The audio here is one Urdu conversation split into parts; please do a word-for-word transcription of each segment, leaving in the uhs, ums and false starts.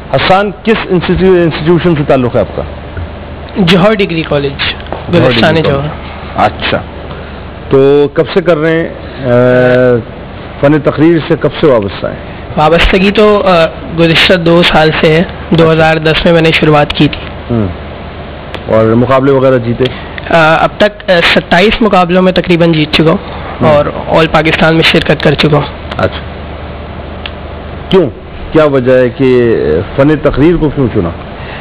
حسان کس انسٹیٹیوشن سے تعلق ہے آپ کا؟ Jauhar degree college Gulistan Jauhar. اچھا, تو کب سے کر رہے ہیں فن تقریر سے, کب سے وابستہ ہیں؟ وابستگی تو گزشتہ دو سال سے ہے. دو ہزار دس میں میں نے شروعات کی تھی. اور مقابلے وغیرہ جیتے؟ اب تک ستائیس مقابلوں میں تقریباً جیت چکا ہوں اور آل پاکستان میں شرکت کر چکا ہوں. اچھا, کیوں, کیا وجہ ہے کہ فن تقریر کو کیوں چنا؟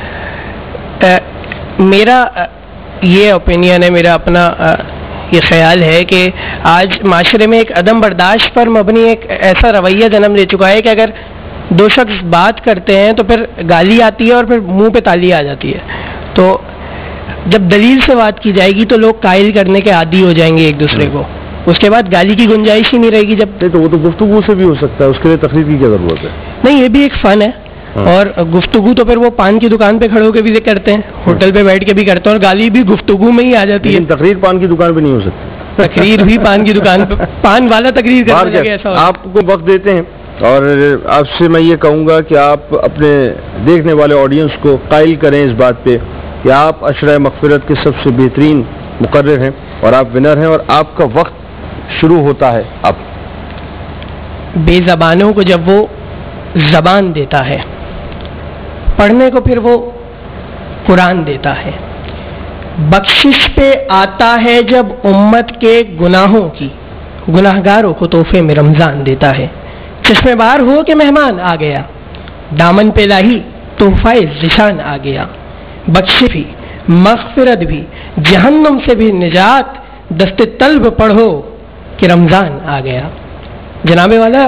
میرا یہ اوپینین ہے, میرا اپنا یہ خیال ہے کہ آج معاشرے میں ایک عدم برداشت پر مبنی ایک ایسا رویہ جنم لے چکا ہے کہ اگر دو شخص بات کرتے ہیں تو پھر گالی آتی ہے اور پھر منہ پہ تالی آ جاتی ہے. تو جب دلیل سے بات کی جائے گی تو لوگ قائل کرنے کے عادی ہو جائیں گے ایک دوسرے کو, اس کے بعد گالی کی گنجائش ہی نہیں رہے گی. جب تو وہ تو گفتگو سے بھی ہو سکتا ہے, اس کے لیے تقریر کی کیا ضرورت ہے؟ نہیں, یہ بھی ایک فن ہے. اور گفتگو تو پھر وہ پان کی دکان پہ کھڑے ہو کے بھی کرتے ہیں, ہوٹل پہ بیٹھ کے بھی کرتے ہیں, اور گالی بھی گفتگو میں ہی آ جاتی ہے. تقریر پان کی دکان پہ نہیں ہو سکتی, تقریر بھی پان کی دکان پہ, پان والا تقریر کرنے لگے. ایسا آپ کو وقت دیتے ہیں اور آپ سے میں یہ کہوں گا کہ آپ اپنے دیکھنے والے آڈینس کو قائل کریں اس بات پہ کہ آپ عشرہ مغفرت کے سب سے بہترین مقرر ہیں اور آپ ونر ہیں, اور آپ کا وقت شروع ہوتا ہے اب. بے زبانوں کو جب وہ زبان دیتا ہے, پڑھنے کو پھر وہ قرآن دیتا ہے. بخشش پہ آتا ہے جب امت کے گناہوں کی, گناہگاروں کو تحفے میں رمضان دیتا ہے. چشمے بار ہو کہ مہمان آ گیا, دامن پہ لاہی تحفہ ذیشان آ گیا. بخشش بھی, مغفرت بھی, جہنم سے بھی نجات, دست طلب پڑھو کہ رمضان آ گیا. جناب والا,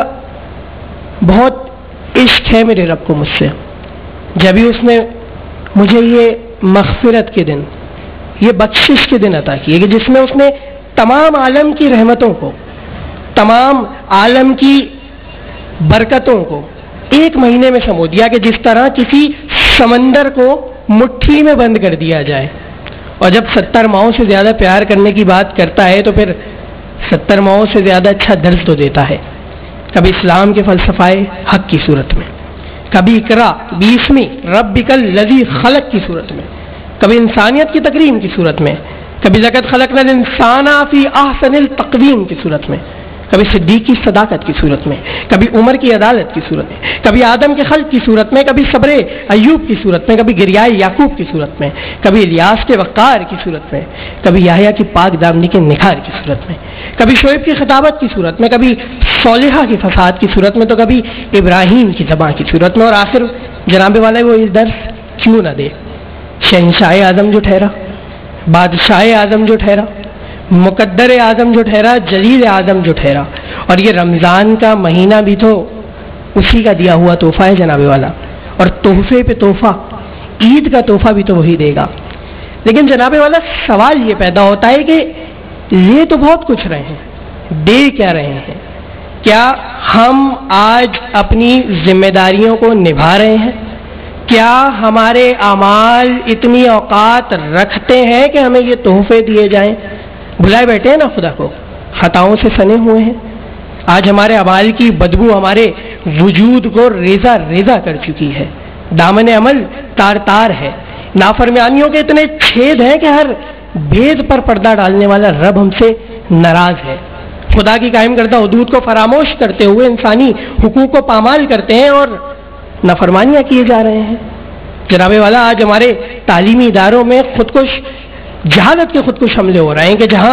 بہت عشق ہے میرے رب کو مجھ سے. جبھی اس نے مجھے یہ مغفرت کے دن, یہ بخشش کے دن عطا کیے کہ جس میں اس نے تمام عالم کی رحمتوں کو, تمام عالم کی برکتوں کو ایک مہینے میں سمو دیا, کہ جس طرح کسی سمندر کو مٹھی میں بند کر دیا جائے. اور جب ستر ماہوں سے زیادہ پیار کرنے کی بات کرتا ہے تو پھر ستر ماہوں سے زیادہ اچھا درس تو دیتا ہے. کبھی اسلام کے فلسفہ حق کی صورت میں, کبھی اقرا بیسویں ربک الذی خلق کی صورت میں, کبھی انسانیت کی تکریم کی صورت میں, کبھی لقد خلقنا الانسان فی احسن التقویم کی صورت میں, کبھی صدیق کی صداقت کی صورت میں, کبھی عمر کی عدالت کی صورت میں, کبھی آدم کے خلق کی صورت میں, کبھی صبر ایوب کی صورت میں, کبھی گریائے یعقوب کی صورت میں, کبھی الیاس کے وقار کی صورت میں, کبھی یحییٰ کی پاک دامنی کے نکھار کی صورت میں, کبھی شعیب کی خطابت کی صورت میں, کبھی صالحہ کی فساد کی صورت میں, تو کبھی ابراہیم کی زبان کی صورت میں. اور آخر جناب والے وہ اس درس کیوں نہ دے, شہنشاہ اعظم جو ٹھہرا, بادشاہ اعظم جو ٹھہرا, مقدر اعظم جو ٹھہرا, جلیل اعظم جو ٹھہرا. اور یہ رمضان کا مہینہ بھی تو اسی کا دیا ہوا تحفہ ہے جناب والا, اور تحفے پہ تحفہ, عید کا تحفہ بھی تو وہی دے گا. لیکن جناب والا سوال یہ پیدا ہوتا ہے کہ لے تو بہت کچھ رہے ہیں, دے کیا رہے ہیں؟ کیا ہم آج اپنی ذمہ داریوں کو نبھا رہے ہیں؟ کیا ہمارے اعمال اتنی اوقات رکھتے ہیں کہ ہمیں یہ تحفے دیے جائیں؟ بلائے بیٹھے ہیں نا خدا کو, خطاؤں سے سنے ہوئے ہیں. آج ہمارے اعمال کی بدبو ہمارے وجود کو ریزہ ریزہ کر چکی ہے. دامن عمل تار تار ہے. نافرمانیوں کے اتنے چھید ہیں کہ ہر بھید پر پردہ ڈالنے والا رب ہم سے ناراض ہے. خدا کی قائم کردہ حدود کو فراموش کرتے ہوئے انسانی حقوق کو پامال کرتے ہیں اور نافرمانیاں کیے جا رہے ہیں. جناب والا, آج ہمارے تعلیمی اداروں میں خودکش جہالت کے خودکش حملے ہو رہے ہیں کہ جہاں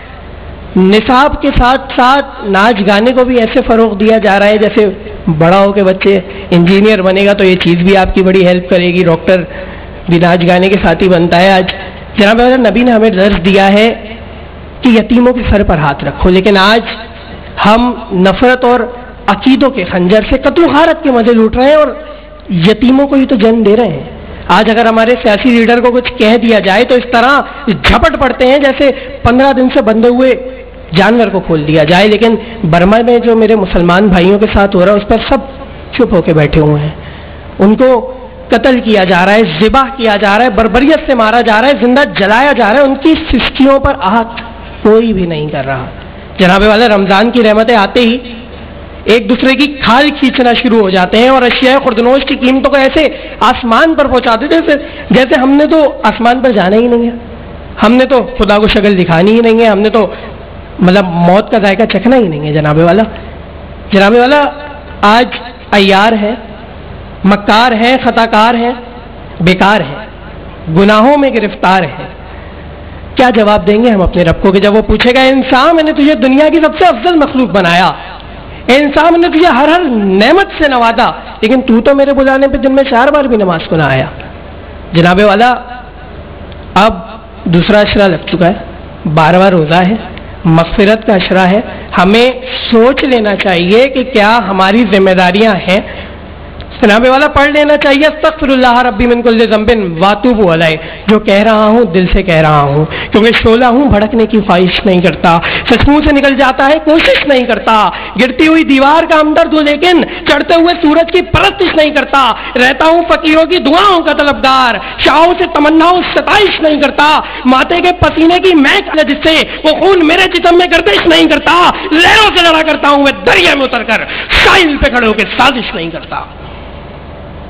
نصاب کے ساتھ ساتھ ناچ گانے کو بھی ایسے فروغ دیا جا رہا ہے جیسے بڑا ہو کے بچے انجینئر بنے گا تو یہ چیز بھی آپ کی بڑی ہیلپ کرے گی, ڈاکٹر بھی ناچ گانے کے ساتھ ہی بنتا ہے. آج جناب والا نبی نے ہمیں درس دیا ہے کہ یتیموں کے سر پر ہاتھ رکھو, لیکن آج ہم نفرت اور عقیدوں کے خنجر سے قتل و غارت کے مزے لوٹ رہے ہیں اور یتیموں کو ہی تو جنم دے رہے ہیں. آج اگر ہمارے سیاسی لیڈر کو کچھ کہہ دیا جائے تو اس طرح جھپٹ پڑتے ہیں جیسے پندرہ دن سے بندھے ہوئے جانور کو کھول دیا جائے. لیکن برما میں جو میرے مسلمان بھائیوں کے ساتھ ہو رہا ہے اس پر سب چپ ہو کے بیٹھے ہوئے ہیں. ان کو قتل کیا جا رہا ہے, ذبح کیا جا رہا ہے, بربریت سے مارا جا رہا ہے, زندہ جلایا جا رہا ہے. ان کی سسکیوں پر آہٹ کوئی بھی نہیں کر رہا. جناب والا, رمضان کی رحمتیں آتے ہی ایک دوسرے کی کھال کھینچنا شروع ہو جاتے ہیں اور اشیاء خوردنوش کی قیمتوں کو ایسے آسمان پر پہنچا دیتے ہیں جیسے ہم نے تو آسمان پر جانا ہی نہیں ہے، ہم نے تو خدا کو شکل دکھانی ہی نہیں ہے، ہم نے تو مطلب موت کا ذائقہ چکھنا ہی نہیں ہے۔ جناب والا جناب والا آج عیار ہے، مکار ہے، خطا کار ہے، بیکار ہے، گناہوں میں گرفتار ہے، کیا جواب دیں گے ہم اپنے رب کو کہ جب وہ پوچھے گا انسان میں نے تجھے دنیا کی سب سے افضل مخلوق بنایا، انسان نے تجھے ہر ہر نعمت سے نوازا، لیکن تو تو میرے بلانے پہ دن میں چار بار بھی نماز کو نہ آیا۔ جناب والا اب دوسرا اشرا لگ چکا ہے، بارہواں روزہ ہے، مغفرت کا اشرا ہے، ہمیں سوچ لینا چاہیے کہ کیا ہماری ذمہ داریاں ہیں۔ جناب والا پڑھ لینا چاہیے استغفر اللہ ربی من کل ذنب واتوب علیہ، جو کہہ رہا ہوں دل سے کہہ رہا ہوں، کیونکہ شعلہ ہوں بھڑکنے کی خواہش نہیں کرتا، سچ منہ سے نکل جاتا ہے کوشش نہیں کرتا، گرتی ہوئی دیوار کا ہمدرد ہوں لیکن چڑھتے ہوئے سورج کی پرستش نہیں کرتا، رہتا ہوں فقیروں کی دعاؤں کا طلبگار، شاہوں سے تمناؤں ستائش نہیں کرتا، ماتے کے پسینے کی مہک ہے جس سے وہ خون میرے جسم میں گردش نہیں کرتا، لہروں سے لڑا کرتا ہوں میں دریا میں اتر کر ساحل پہ کھڑے ہو کے سازش نہیں کرتا۔